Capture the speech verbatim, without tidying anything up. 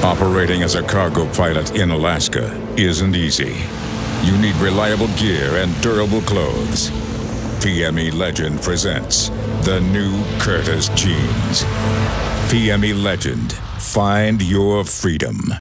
Operating as a cargo pilot in Alaska isn't easy. You need reliable gear and durable clothes. P M E Legend presents the new Curtis Jeans. P M E Legend. Find your freedom.